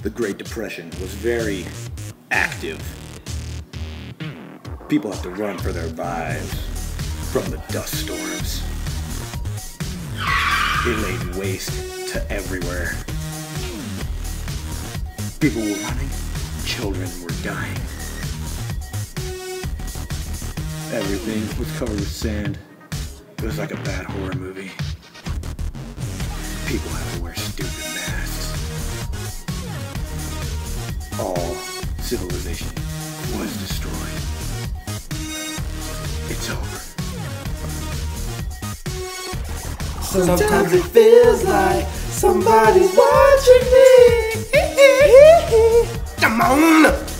The Great Depression was very active. People have to run for their lives from the dust storms. It laid waste to everywhere. People were running, children were dying. Everything was covered with sand. It was like a bad horror movie. People had to wear stupid masks. All civilization was destroyed. It's over. Sometimes it feels like somebody's watching me. Come on!